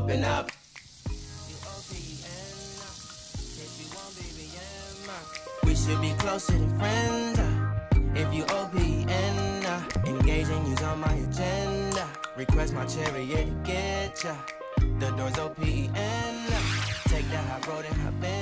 open up. We should be closer than friends. If you OPN, engaging you's on my agenda. Request my chariot to get ya. The door's OPN. Take that high road and hop in.